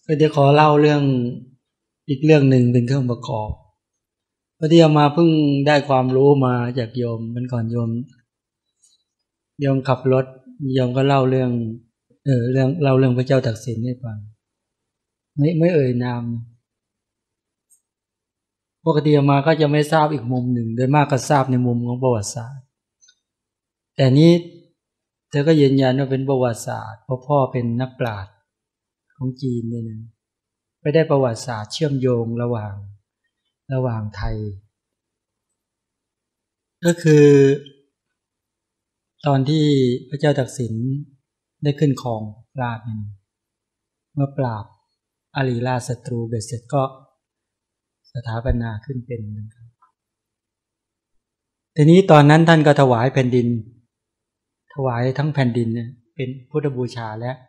ก็เดี๋ยวขอเล่าเรื่องอีกเรื่องหนึ่งเป็นเครื่องประกอบพอดีมาเพิ่งได้ความรู้มาจากโยมมันก่อนโยมขับรถโยมก็เล่าเรื่องเล่าเรื่องพระเจ้าตากสินให้ฟังไม่เอ่ยนามปกติมาก็จะไม่ทราบอีกมุมหนึ่งโดยมากก็ทราบในมุมของประวัติศาสตร์แต่นี้เธอก็ยืนยันว่าเป็นประวัติศาสตร์เพราะพ่อเป็นนักปราชญ์ของจีนเนี่ยนะไปได้ประวัติศาสตร์เชื่อมโยงระหว่างไทยก็คือตอนที่พระเจ้าตากสินได้ขึ้นครองราชย์เมื่อปราบอารีราชศัตรูเบ็ดเสร็จก็สถาปนาขึ้นเป็นทีนี้ตอนนั้นท่านก็ถวายแผ่นดินถวายทั้งแผ่นดินเป็นพุทธบูชาแล้ว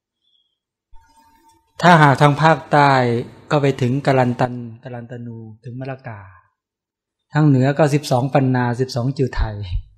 ถ้าหากทางภาคใต้ก็ไปถึงกาลันตนูถึงมะละกาทางเหนือก็12ปันนา12จิวไทย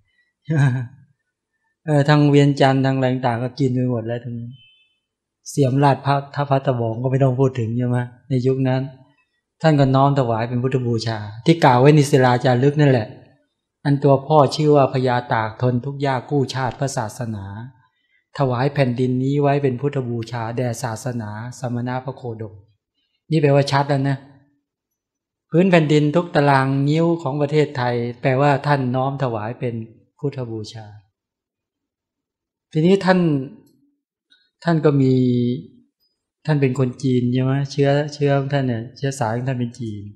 ทางเวียงจันทร์ทางอะไรต่างก็กินไปหมดแล้วทั้งเสียมราชทัพพระตะบองก็ไม่ต้องพูดถึงใช่ไหมในยุคนั้นท่านก็น้อมถวายเป็นพุทธบูชาที่กล่าวไว้ในศิลาจารึกนั่นแหละอันตัวพ่อชื่อว่าพญาตากทนทุกข์ยากกู้ชาติพระศาสนาถวายแผ่นดินนี้ไว้เป็นพุทธบูชาแด่ศาสนาสมณพระโคดมนี่แปลว่าชัดแล้วนะพื้นแผ่นดินทุกตารางนิ้วของประเทศไทยแปลว่าท่านน้อมถวายเป็นพุทธบูชาทีนี้ท่านก็มีท่านเป็นคนจีนใช่ไหมเชื้อของท่านเนี่ยเชื้อสายของท่านเป็นจีน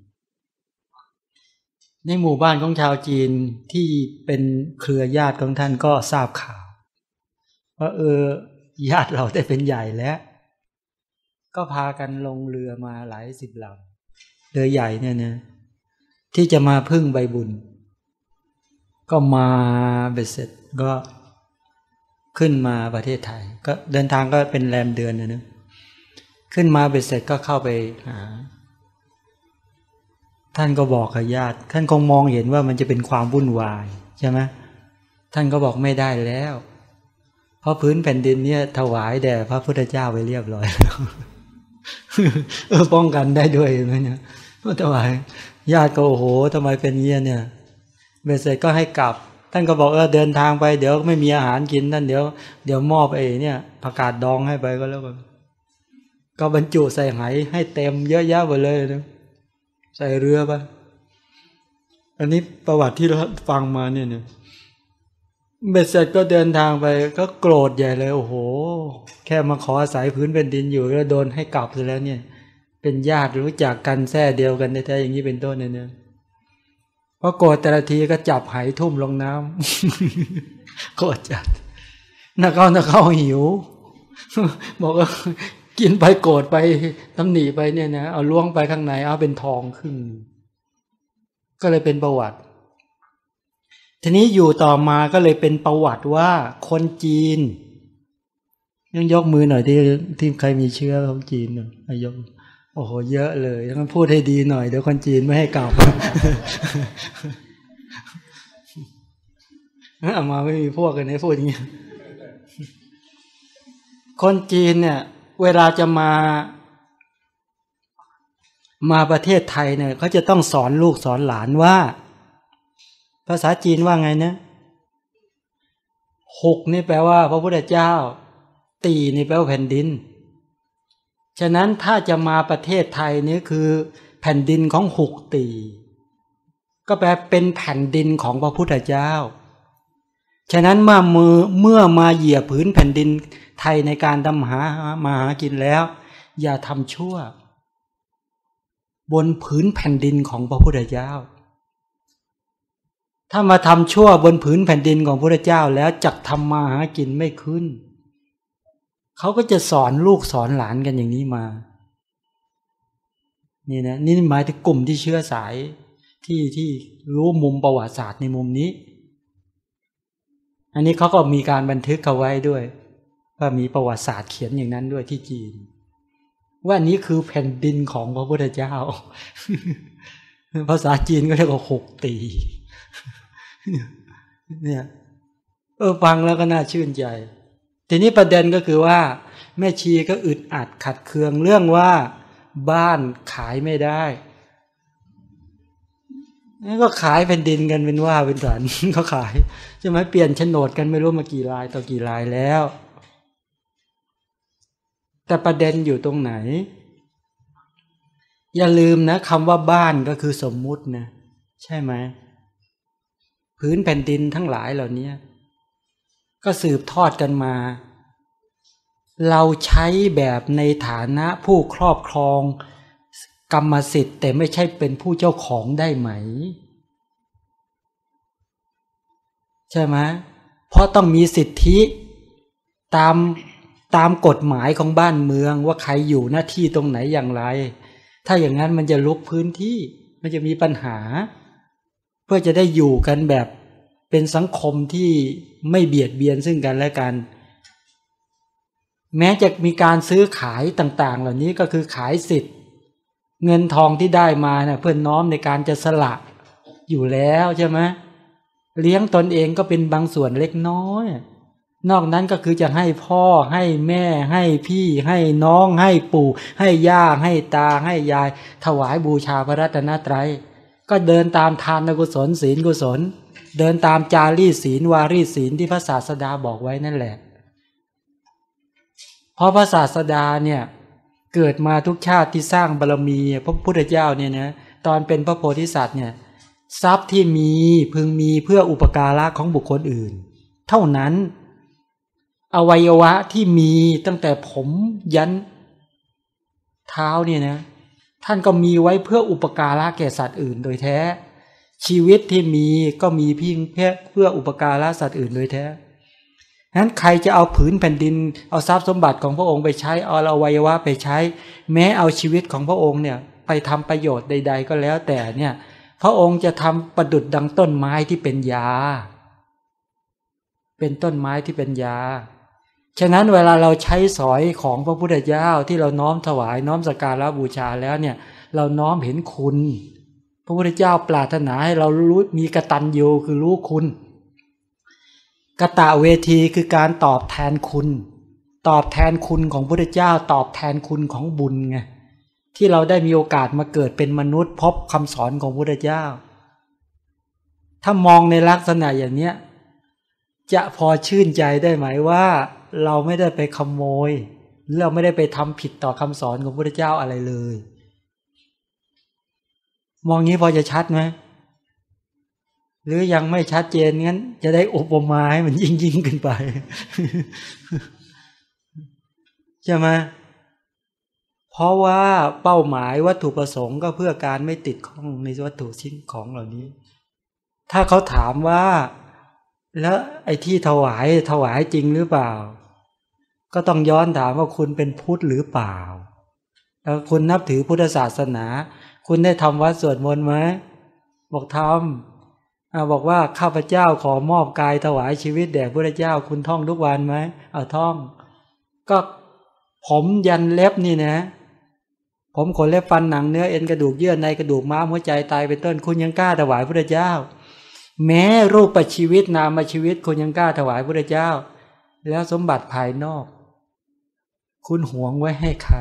ในหมู่บ้านของชาวจีนที่เป็นเครือญาติของท่านก็ทราบข่าวว่าญาติเราได้เป็นใหญ่แล้วก็พากันลงเรือมาหลายสิบลำเรือใหญ่เนี่ยนะที่จะมาพึ่งใบบุญก็มาเบ็ดเสร็จก็ขึ้นมาประเทศไทยก็เดินทางก็เป็นแรมเดือนนะขึ้นมาเบ็ดเสร็จก็เข้าไปหาท่านก็บอกกับญาติท่านคงมองเห็นว่ามันจะเป็นความวุ่นวายใช่ไหมท่านก็บอกไม่ได้แล้วเพราะพื้นแผ่นดินเนี่ยถวายแด่พระพุทธเจ้าไปเรียบร้อยแล้วป้องกันได้ด้วยไหมเนี่ยถวายญาติก็โอ้โหทำไมเป็นเงี้ยเนี่ยเบ็ดเสร็จก็ให้กลับท่านก็บอกเดินทางไปเดี๋ยวไม่มีอาหารกินท่านเดี๋ยวมอบเนี่ยผักกาดดองให้ไปก็แล้วกันก็บรรจุใส่ไหให้เต็มเยอะแยะไปเลยนะใส่เรือไปอันนี้ประวัติที่เราฟังมาเนี่ยเบ็ดเสร็จก็เดินทางไปก็โกรธใหญ่เลยโอ้โหแค่มาขออาศัยพื้นแผ่นดินอยู่แล้วโดนให้กลับซะแล้วเนี่ยเป็นญาติรู้จักกันแท้เดียวกันแท้ๆอย่างนี้เป็นต้นเนี่ยพอโกรธแต่ละทีก็จับไหทุ่มลงน้ำโกรธจัดนักเข้าหิวบอกว่ากินไปโกรธไปตำหนิไปเนี่ยนะเอาล้วงไปข้างในเอาเป็นทองขึ้นก็เลยเป็นประวัติทีนี้อยู่ต่อมาก็เลยเป็นประวัติว่าคนจีนยังยกมือหน่อยที่ใครมีเชื้อของจีนหน่อยยกโอ้โหเยอะเลยต้องพูดให้ดีหน่อยเดี๋ยวคนจีนไม่ให้กลับเอามาไม่มีพวกกันให้พูดอย่างนี้คนจีนเนี่ยเวลาจะมาประเทศไทยเนี่ยเขาจะต้องสอนลูกสอนหลานว่าภาษาจีนว่าไงนะหกนี่แปลว่าพระพุทธเจ้าตีนี่แปลว่าแผ่นดินฉะนั้นถ้าจะมาประเทศไทยนี่คือแผ่นดินของหกตีก็แปลเป็นแผ่นดินของพระพุทธเจ้าฉะนั้นเมื่อมาเหยียบผืนแผ่นดินไทยในการทำมาหากินแล้วอย่าทำชั่วบนผืนแผ่นดินของพระพุทธเจ้าถ้ามาทำชั่วบนผืนแผ่นดินของพระพุทธเจ้าแล้วจักทำมาหากินไม่ขึ้นเขาก็จะสอนลูกสอนหลานกันอย่างนี้มานี่นะนี่หมายถึงกลุ่มที่เชื้อสายที่รู้มุมประวัติศาสตร์ในมุมนี้อันนี้เขาก็มีการบันทึกเอาไว้ด้วยว่ามีประวัติศาสตร์เขียนอย่างนั้นด้วยที่จีนว่านี้คือแผ่นดินของพระพุทธเจ้าภาษาจีนก็เรียกว่าหกตีเนี่ยฟังแล้วก็น่าชื่นใจทีนี้ประเด็นก็คือว่าแม่ชีก็อึดอัดขัดเคืองเรื่องว่าบ้านขายไม่ได้นี่ก็ขายเป็นดินกันเป็นว่าเป็นสัน เขาขายใช่ไหมเปลี่ยนโฉนดกันไม่รู้มากี่รายต่อกี่รายแล้วแต่ประเด็นอยู่ตรงไหนอย่าลืมนะคำว่าบ้านก็คือสมมุตินะใช่ไหมพื้นแผ่นดินทั้งหลายเหล่านี้ก็สืบทอดกันมาเราใช้แบบในฐานะผู้ครอบครองกรรมสิทธิ์แต่ไม่ใช่เป็นผู้เจ้าของได้ไหมใช่ไหมเพราะต้องมีสิทธิตามกฎหมายของบ้านเมืองว่าใครอยู่หน้าที่ตรงไหนอย่างไรถ้าอย่างนั้นมันจะลุกพื้นที่มันจะมีปัญหาเพื่อจะได้อยู่กันแบบเป็นสังคมที่ไม่เบียดเบียนซึ่งกันและกันแม้จะมีการซื้อขายต่างๆเหล่านี้ก็คือขายสิทธิ์เงินทองที่ได้มาเพื่อน้อมในการจะสละอยู่แล้วใช่ไหมเลี้ยงตนเองก็เป็นบางส่วนเล็กน้อยนอกนั้นก็คือจะให้พ่อให้แม่ให้พี่ให้น้องให้ปู่ให้ย่าให้ตาให้ยายถวายบูชาพระรัตนตรัยก็เดินตามทานกุศลศีลกุศลเดินตามจารีตศีลวารีตศีลที่พระศาสดาบอกไว้นั่นแหละเพราะพระศาสดาเนี่ยเกิดมาทุกชาติที่สร้างบารมีพระพุทธเจ้าเนี่ยนะตอนเป็นพระโพธิสัตว์เนี่ยทรัพย์ที่มีพึงมีเพื่ออุปการะของบุคคลอื่นเท่านั้นอวัยวะที่มีตั้งแต่ผมยันเท้าเนี่ยนะท่านก็มีไว้เพื่ออุปการะแก่สัตว์อื่นโดยแท้ชีวิตที่มีก็มีเพียงเพื่ออุปการะสัตว์อื่นโดยแท้นั้นใครจะเอาผืนแผ่นดินเอาทรัพย์สมบัติของพระองค์ไปใช้เอาอวัยวะไปใช้แม้เอาชีวิตของพระองค์เนี่ยไปทำประโยชน์ใดๆก็แล้วแต่เนี่ยพระองค์จะทำประดุจดังต้นไม้ที่เป็นยาเป็นต้นไม้ที่เป็นยาฉะนั้นเวลาเราใช้สอยของพระพุทธเจ้าที่เราน้อมถวายน้อมสักการะบูชาแล้วเนี่ยเราน้อมเห็นคุณพระพุทธเจ้าปรารถนาให้เรารู้มีกตัญญูคือรู้คุณกตเวทีคือการตอบแทนคุณตอบแทนคุณของพระพุทธเจ้าตอบแทนคุณของบุญไงที่เราได้มีโอกาสมาเกิดเป็นมนุษย์พบคำสอนของพระพุทธเจ้าถ้ามองในลักษณะอย่างเนี้ยจะพอชื่นใจได้ไหมว่าเราไม่ได้ไปขโมยหรือเราไม่ได้ไปทำผิดต่อคำสอนของพระพุทธเจ้าอะไรเลยมองงี้พอจะชัดไหมหรือยังไม่ชัดเจนงั้นจะได้อุปมาให้มันยิ่งขึ้นไป ใช่ไหมเพราะว่าเป้าหมายวัตถุประสงค์ก็เพื่อการไม่ติดข้องในวัตถุชิ้นของเหล่านี้ถ้าเขาถามว่าแล้วไอ้ที่ถวายจริงหรือเปล่าก็ต้องย้อนถามว่าคุณเป็นพุทธหรือเปล่าแล้วคุณนับถือพุทธศาสนาคุณได้ทำวัดสวดมนต์ไหมบอกทำบอกว่าข้าพเจ้าขอมอบกายถวายชีวิตแด่พระเจ้าคุณท่องทุกวันไหมเอาท่องก็ผมยันเล็บนี่นะผมขนเล็บฟันหนังเนื้อเอ็นกระดูกเยื่อในกระดูกม้ามหัวใจไตเป็นต้นคุณยังกล้าถวายพระเจ้าแม้รูปชีวิตนามชีวิตคุณยังกล้าถวายพระเจ้าแล้วสมบัติภายนอกคุณหวงไว้ให้ใคร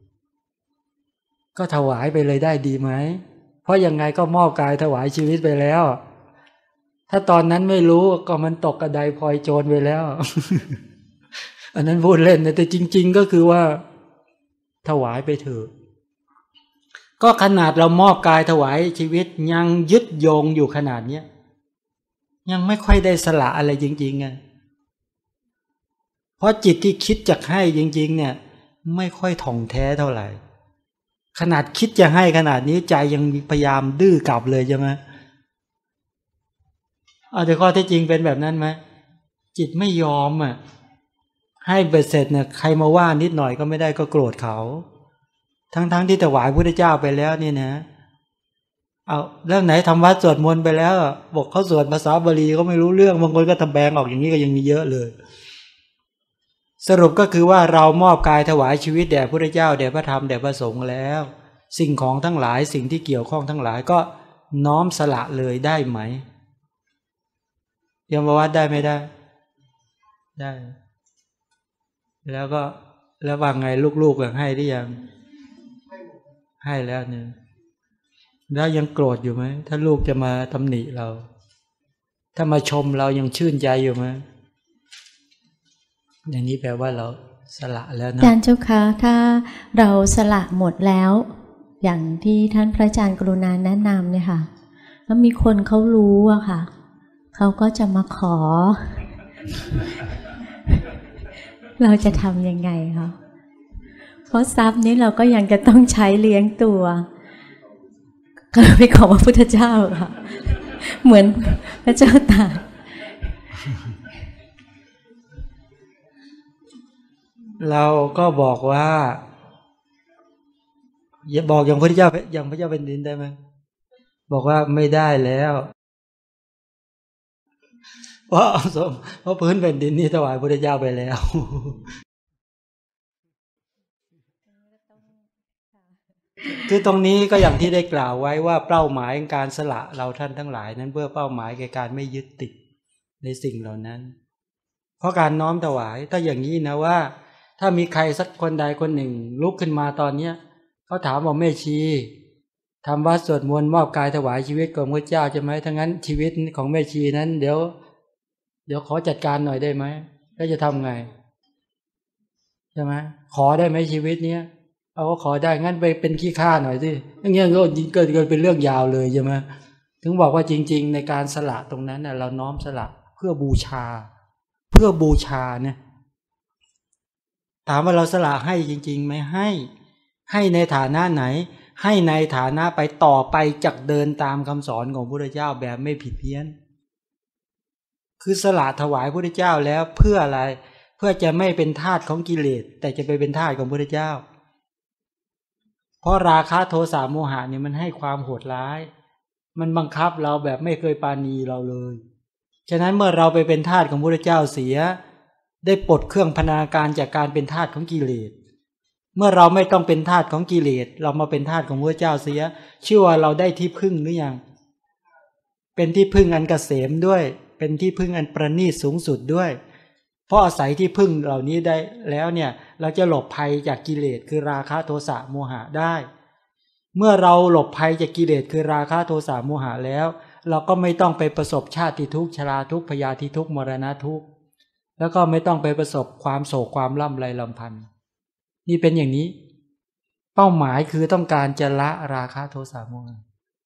ก็ถวายไปเลยได้ดีไหมเพราะยังไงก็มอบกายถวายชีวิตไปแล้วถ้าตอนนั้นไม่รู้ก็มันตกกระไดพลอยโจรไปแล้ว อันนั้นพูดเล่นนะแต่จริงๆก็คือว่าถวายไปเถอะก็ขนาดเรามอบกายถวายชีวิตยังยึดโยงอยู่ขนาดเนี้ยยังไม่ค่อยได้สละอะไรจริงๆไงเพราะจิตที่คิดจะให้จริงๆเนี่ยไม่ค่อยถ่องแท้เท่าไหร่ขนาดคิดจะให้ขนาดนี้ใจยังพยายามดื้อกลับเลยใช่ไหมแต่ข้อเท็จจริงเป็นแบบนั้นไหมจิตไม่ยอมให้เบ็ดเสร็จเนี่ยใครมาว่านิดหน่อยก็ไม่ได้ก็โกรธเขาทั้งที่ถวายพระพุทธเจ้าไปแล้วนี่นะเอาเรื่องไหนทำวัดสวดมนต์ไปแล้วบอกเขาสวดภาษาบาลีก็ไม่รู้เรื่องบางคนก็ทำแบงออกอย่างนี้ก็ยังมีเยอะเลยสรุปก็คือว่าเรามอบกายถวายชีวิตแด่พระพุทธเจ้าแด่พระธรรมแด่พระสงฆ์แล้วสิ่งของทั้งหลายสิ่งที่เกี่ยวข้องทั้งหลายก็น้อมสละเลยได้ไหมยมวัดได้ไม่ได้ได้แล้วก็แล้วว่าไงลูกๆให้หรือยังให้แล้วเนี่ยแล้วยังโกรธอยู่ไหมถ้าลูกจะมาตำหนิเราถ้ามาชมเรายังชื่นใจอยู่ไหมอย่างนี้แปลว่าเราสละแล้วนะอาจารย์เจ้าคะถ้าเราสละหมดแล้วอย่างที่ท่านพระอาจารย์กรุณาแนะนำเนี่ยค่ะแล้วมีคนเขารู้อะค่ะเขาก็จะมาขอ เราจะทำยังไงคะเพราะทรัพย์นี้เราก็ยังจะต้องใช้เลี้ยงตัวก็ไปขอพระพุทธเจ้าค่ะเหมือนพระเจ้าตากเราก็บอกว่าอย่าบอกอย่างพระพุทธเจ้าอย่างพระเจ้าเป็นดินได้ไหมบอกว่าไม่ได้แล้วเพราะพื้นแผ่นดินนี่ถวายพระพุทธเจ้าไปแล้วคือตรงนี้ก็อย่างที่ได้กล่าวไว้ว่าเป้าหมายการสละเราท่านทั้งหลายนั้นเพื่อเป้าหมายแก่การไม่ยึดติดในสิ่งเหล่านั้นเพราะการน้อมถวายถ้าอย่างนี้นะว่าถ้ามีใครสักคนใดคนหนึ่งลุกขึ้นมาตอนเนี้ยเขาถามว่าแม่ชีทำวัดสวดมนต์มอบกายถวายชีวิตกับพระเจ้าใช่ไหมทั้งนั้นชีวิตของแม่ชีนั้นเดี๋ยวขอจัดการหน่อยได้ไหมแล้วจะทำไงใช่ไหมขอได้ไหมชีวิตเนี้ยเอาก็ขอได้งั้นไปเป็นขี้ข้าหน่อยสิอย่างเงี้ยก็เกิดเป็นเรื่องยาวเลยใช่ไหมถึงบอกว่าจริงๆในการสละตรงนั้นน่ะเราน้อมสละเพื่อบูชาเนี่ยถามว่าเราสละให้จริงๆไหมให้ในฐานะไหนให้ในฐานะไปต่อไปจากเดินตามคำสอนของพระพุทธเจ้าแบบไม่ผิดเพี้ยนคือสละถวายพระพุทธเจ้าแล้วเพื่ออะไรเพื่อจะไม่เป็นทาสของกิเลสแต่จะไปเป็นทาสของพระพุทธเจ้าเพราะราคะโทสะโมหะเนี่ยมันให้ความโหดร้ายมันบังคับเราแบบไม่เคยปราณีเราเลยฉะนั้นเมื่อเราไปเป็นทาสของพระพุทธเจ้าเสียได้ปลดเครื่องพนาการจากการเป็นทาสของกิเลสเมื่อเราไม่ต้องเป็นทาสของกิเลสเรามาเป็นทาสของพระเจ้าเสียชื่อว่าเราได้ที่พึ่งหรือยังเป็นที่พึ่งอันเกษมด้วยเป็นที่พึ่งอันประณีตสูงสุดด้วยเพราะอาศัยที่พึ่งเหล่านี้ได้แล้วเนี่ยเราจะหลบภัยจากกิเลสคือราคะโทสะโมหะได้เมื่อเราหลบภัยจากกิเลสคือราคะโทสะโมหะแล้วเราก็ไม่ต้องไปประสบชาติทุกข์ชราทุกข์พยาธิทุกข์มรณะทุกข์แล้วก็ไม่ต้องไปประสบความโศกความล่ำไรลำพันธ์นี่เป็นอย่างนี้เป้าหมายคือต้องการจะละราคะโทสะโมหะ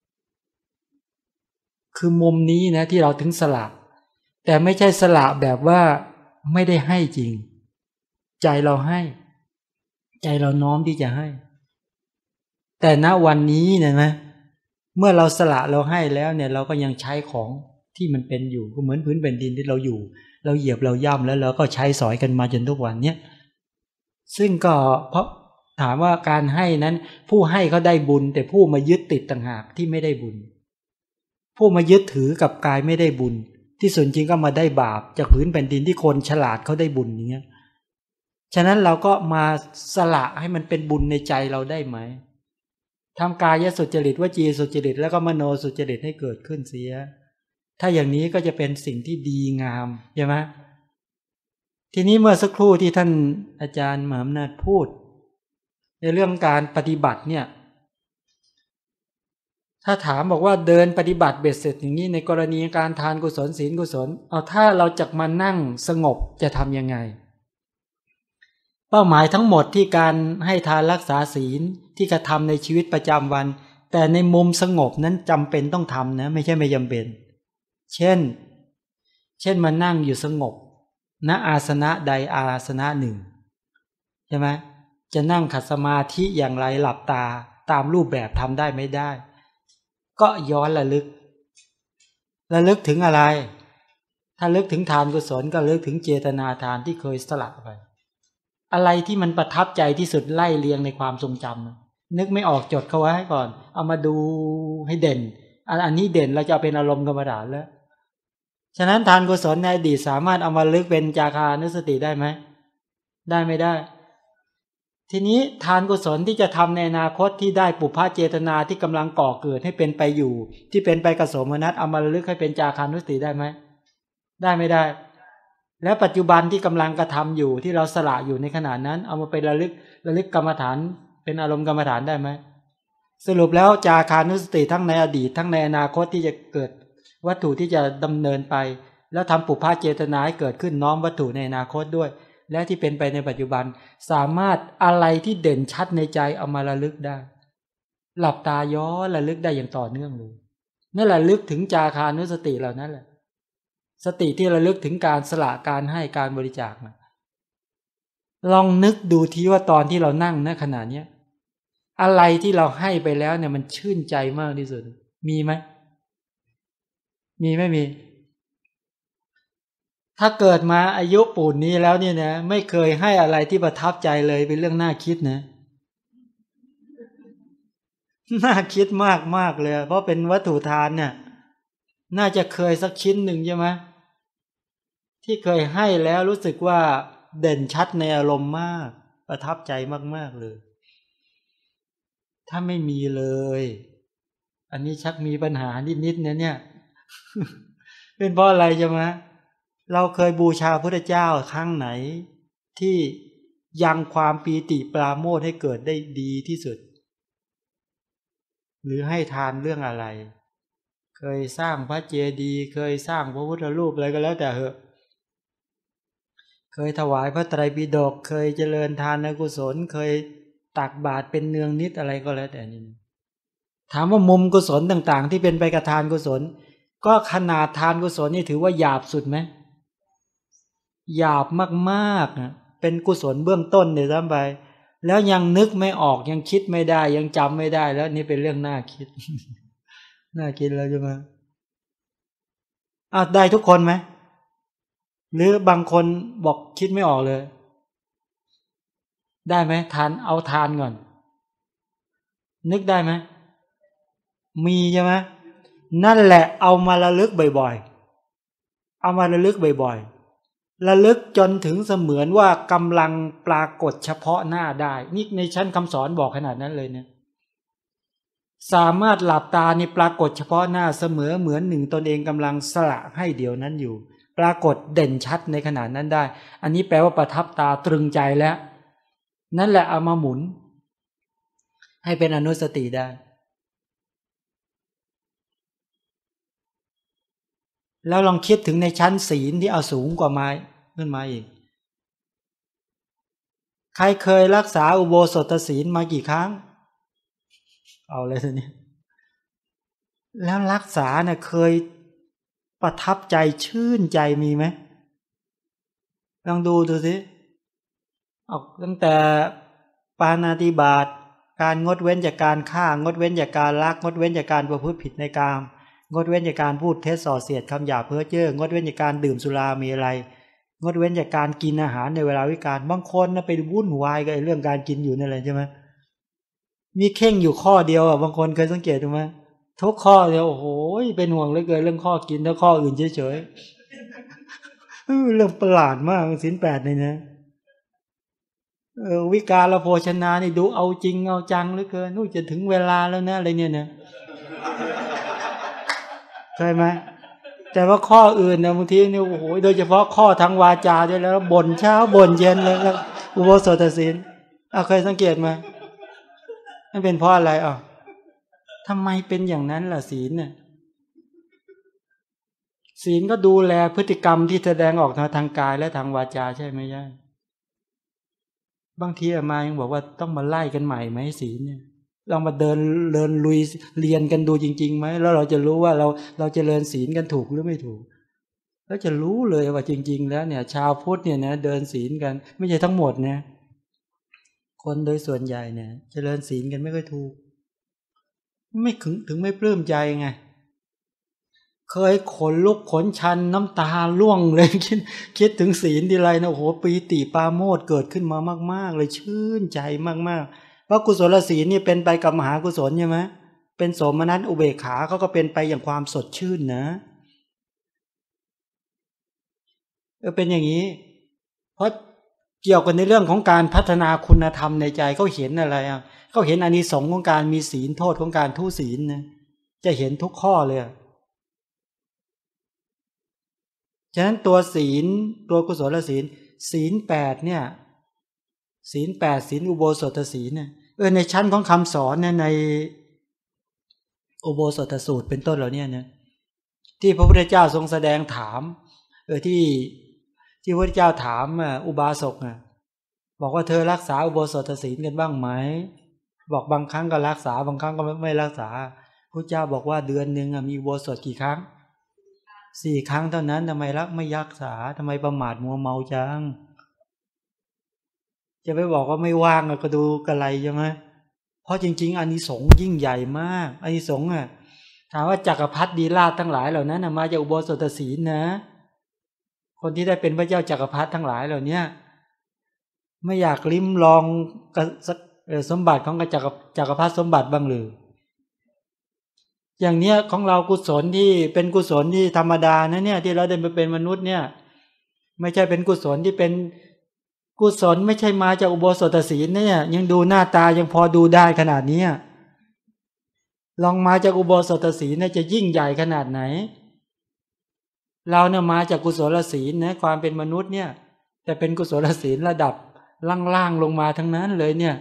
คือมุมนี้นะที่เราถึงสละแต่ไม่ใช่สละแบบว่าไม่ได้ให้จริงใจเราให้ใจเราน้อมที่จะให้แต่ณวันนี้เนี่ยนะเมื่อเราสละเราให้แล้วเนี่ยเราก็ยังใช้ของที่มันเป็นอยู่ก็เหมือนพื้นแผ่นดินที่เราอยู่เราเหยียบเราย่ำแล้วเราก็ใช้สอยกันมาจนทุกวันเนี้ยซึ่งก็เพราะถามว่าการให้นั้นผู้ให้เขาได้บุญแต่ผู้มายึดติดต่างหากที่ไม่ได้บุญผู้มายึดถือกับกายไม่ได้บุญที่ส่วนจริงก็มาได้บาปจากพื้นแผ่นดินที่คนฉลาดเขาได้บุญอย่างเงี้ยฉะนั้นเราก็มาสละให้มันเป็นบุญในใจเราได้ไหมทำกายสุจริตวจีสุจริตแล้วก็มโนสุจริตให้เกิดขึ้นเสียถ้าอย่างนี้ก็จะเป็นสิ่งที่ดีงามใช่ไหมทีนี้เมื่อสักครู่ที่ท่านอาจารย์มหาอำนาจพูดในเรื่องการปฏิบัติเนี่ยถ้าถามบอกว่าเดินปฏิบัติเบ็ดเสร็จอย่างนี้ในกรณีการทานกุศลศีลกุศลเอาถ้าเราจะมานั่งสงบจะทำยังไงเป้าหมายทั้งหมดที่การให้ทานรักษาศีลที่กระทำในชีวิตประจำวันแต่ในมุมสงบนั้นจำเป็นต้องทำนะไม่ใช่ไม่จำเป็นเช่นมานั่งอยู่สงบณอาสนะใดอาสนะหนึ่งใช่ไหมจะนั่งขัดสมาธิอย่างไรหลับตาตามรูปแบบทำได้ไม่ได้ก็ย้อนระลึกถึงอะไรถ้าลึกถึงทานกุศลก็ลึกถึงเจตนาทานที่เคยสละไปอะไรที่มันประทับใจที่สุดไล่เรียงในความทรงจำนึกไม่ออกจดเข้าไว้ให้ก่อนเอามาดูให้เด่นอันนี้เด่นเราจะเป็นอารมณ์กรรมฐานแล้วฉะนั้นทานกุศลในอดีตสามารถเอามาลึกเป็นจาคานุสติได้ไหมได้ไม่ได้ทีนี้ทานกุศลที่จะทำในอนาคตที่ได้ปุพพะเจตนาที่กำลังก่อเกิดให้เป็นไปอยู่ที่เป็นไปกับโสมนัสเอามาลึกให้เป็นจาคานุสติได้ไหมได้ไม่ได้และปัจจุบันที่กำลังกระทำอยู่ที่เราสละอยู่ในขณะนั้นเอามาไประลึกกรรมฐานเป็นอารมณ์กรรมฐานได้ไหมสรุปแล้วจาคานุสติทั้งในอดีตทั้งในอนาคตที่จะเกิดวัตถุที่จะดำเนินไปแล้วทำปุพพะเจตนาให้เกิดขึ้นน้อมวัตถุในอนาคตด้วยและที่เป็นไปในปัจจุบันสามารถอะไรที่เด่นชัดในใจเอามาระลึกได้หลับตาย้อนระลึกได้อย่างต่อเนื่องเลยนั่นแหละลึกถึงจาคานุสติเหล่านั้นแหละสติที่ระลึกถึงการสละการให้การบริจาคนะลองนึกดูทีว่าตอนที่เรานั่งณขณะนี้อะไรที่เราให้ไปแล้วเนี่ยมันชื่นใจมากที่สุดมีไหมมีไม่มีถ้าเกิดมาอายุปูนนี้แล้วเนี่ยนะไม่เคยให้อะไรที่ประทับใจเลยเป็นเรื่องน่าคิดนะน่าคิดมากเลยเพราะเป็นวัตถุทานเนี่ยน่าจะเคยสักชิ้นหนึ่งใช่ไหมที่เคยให้แล้วรู้สึกว่าเด่นชัดในอารมณ์มากประทับใจมากๆเลยถ้าไม่มีเลยอันนี้ชักมีปัญหานิดๆเนี่ยเป็นเพราะอะไรใช่ไหมเราเคยบูชาพระเจ้าครั้งไหนที่ยังความปีติปราโมทย์ให้เกิดได้ดีที่สุดหรือให้ทานเรื่องอะไรเคยสร้างพระเจดีย์เคยสร้างพระพุทธรูปอะไรก็แล้วแต่เหอะเคยถวายพระไตรปิฎกเคยเจริญทานกุศลเคยตักบาตรเป็นเนืองนิดอะไรก็แล้วแต่นี่ถามว่ามุมกุศลต่างๆที่เป็นไปกับทานกุศลก็ขนาดทานกุศลนี่ถือว่าหยาบสุดไหมหยาบมากๆเป็นกุศลเบื้องต้นเนี่ยซ้ำไปแล้วยังนึกไม่ออกยังคิดไม่ได้ยังจำไม่ได้แล้วนี่เป็นเรื่องน่าคิด น่าคิดแล้วใช่ไหมได้ทุกคนไหมหรือบางคนบอกคิดไม่ออกเลยได้ไหมทานเอาทานก่อนนึกได้ไหมมีใช่ไหมนั่นแหละเอามาระลึกบ่อยๆเอามาระลึกบ่อยๆระลึกจนถึงเสมือนว่ากำลังปรากฏเฉพาะหน้าได้นี่ในชั้นคำสอนบอกขนาดนั้นเลยเนี่ยสามารถหลับตานี่ปรากฏเฉพาะหน้าเสมอเหมือนหนึ่งตนเองกำลังสละให้เดี๋ยวนั้นอยู่ปรากฏเด่นชัดในขณะนั้นได้อันนี้แปลว่าประทับตาตรึงใจแล้วนั่นแหละเอามาหมุนให้เป็นอนุสติได้แล้วลองคิดถึงในชั้นศีลที่เอาสูงกว่าไม้ขึ้นมาอีกใครเคยรักษาอุโบสถศีลมากี่ครั้งเอาเลยทีนี้แล้วรักษาเนี่ยเคยประทับใจชื่นใจมีไหมลองดูสิออกตั้งแต่ปาณาติบาตการงดเว้นจากการฆ่างดเว้นจากการลักงดเว้นจากการประพฤติผิดในกามงดเว้นจากการพูดเท็จส่อเสียดคำหยาบเพ้อเจ้องดเว้นจากการดื่มสุรามีอะไรงดเว้นจากการกินอาหารในเวลาวิกาลบางคนนะไปวุ่นวายกับเรื่องการกินอยู่นั่นแหละใช่ไหมมีเข่งอยู่ข้อเดียวบางคนเคยสังเกตดูไหมทุกข้อเดียวโอ้โหเป็นห่วงเหลือเกินเรื่องข้อกินแล้วข้ออื่นเฉยๆเรื่องประหลาดมากศีลแปดเนี่ยนะวิกาลโภชนานี่ดูเอาจริงเอาจังเหลือเกินนู่นจะถึงเวลาแล้วนะอะไรเนี่ยนะใช่ไหมแต่ว่าข้ออื่นนะบางทีเนี่ยโอ้โหโดยเฉพาะข้อทางวาจาด้วยแล้วบ่นเช้าบ่นเย็นเลยแล้วอุโบสถศีลเคยสังเกตไหมนั่นเป็นเพราะอะไรทำไมเป็นอย่างนั้นล่ะศีลเนี่ยศีลก็ดูแลพฤติกรรมที่แสดงออกทางกายและทางวาจาใช่ไหมใช่บางทีมายังบอกว่าต้องมาไล่กันใหม่ไหมศีลเนี่ยลองมาเดินลุยเรียนกันดูจริงๆไหมแล้วเราจะรู้ว่าเราจะเริญศีลกันถูกหรือไม่ถูกแล้วจะรู้เลยว่าจริงๆแล้วเนี่ยชาวพุทธเนี่ยนะเดินศีลกันไม่ใช่ทั้งหมดนะคนโดยส่วนใหญ่เนี่ยเจริญศีลกันไม่ค่อยถูกไม่ถึงไม่ปลื้มใจไงเคยขนลุกขนชันน้ำตาร่วงเลยคิดถึงศีลทีไรนะโอ้โหปีติปราโมทย์เกิดขึ้นมามากๆเลยชื่นใจมากๆเพราะกุศลศีลนี่เป็นไปกับมหากุศลใช่ไหมเป็นโสมนัสอุเบกขาเขาก็เป็นไปอย่างความสดชื่นนะเป็นอย่างนี้เพราะเกี่ยวกันในเรื่องของการพัฒนาคุณธรรมในใจเขาเห็นอะไรเขาเห็นอานิสงส์ของการมีศีลโทษของการทุศีลนะจะเห็นทุกข้อเลยฉะนั้นตัวศีลตัวกุศลศีลศีล8เนี่ยศีล8ศีลอุโบสถศีลเนี่ยในชั้นของคำสอนเนี่ยในอุโบสถสูตรเป็นต้นเหล่านี้เนี่ยที่พระพุทธเจ้าทรงแสดงถามที่พระพุทธเจ้าถามอุบาสกบอกว่าเธอรักษาอุโบสถศีลกันบ้างไหมบอกบางครั้งก็รักษาบางครั้งก็ไม่รักษาพระเจ้าบอกว่าเดือนนึงมีอุโบสถกี่ครั้ง4 ครั้งเท่านั้นทำไมไม่รักษาทำไมประมาทมัวเมาจังจะไปบอกว่าไม่ว่างก็ดูกระไรใช่ไหมเพราะจริงๆอานิสงส์ยิ่งใหญ่มากอานิสงส์ถามว่าจักรพรรดิราชทั้งหลายเหล่านั้นมาจากอุโบสถศีลนะคนที่ได้เป็นพระเจ้าจักรพรรดิทั้งหลายเหล่านี้ไม่อยากลิ้มลองสมบัติของจักรพรรดิสมบัติบ้างหรืออย่างเนี้ยของเรากุศลที่เป็นกุศลที่ธรรมดานะเนี่ยที่เราได้มาเป็นมนุษย์เนี่ยไม่ใช่เป็นกุศลที่เป็นกุศลไม่ใช่มาจากอุโบสถศีลเนี่ยยังดูหน้าตายังพอดูได้ขนาดนี้ลองมาจากอุโบสถศีลเนี่ยจะยิ่งใหญ่ขนาดไหนเราเนี่ยมาจากกุศลศีลนะความเป็นมนุษย์เนี่ยแต่เป็นกุศลศีลระดับล่างๆลงมาทั้งนั้นเลยเนี่ย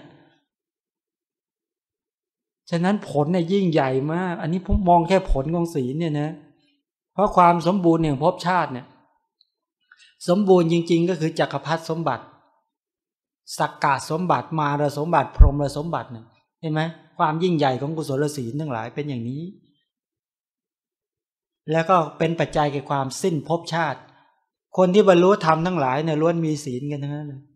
ฉะนั้นผลเนี่ยยิ่งใหญ่มากอันนี้ผมมองแค่ผลของศีลเนี่ยนะเพราะความสมบูรณ์แห่งภพชาติเนี่ยสมบูรณ์จริงๆก็คือจักรพรรดิสมบัติสักกะสมบัติมารสมบัติพรหมสมบัติเนี่ยเห็นไหมความยิ่งใหญ่ของกุศลศีลทั้งหลายเป็นอย่างนี้แล้วก็เป็นปัจจัยแก่ความสิ้นภพชาติคนที่บรรลุธรรมทั้งหลายเนี่ยล้วนมีศีลกันทั้งนั้นเลย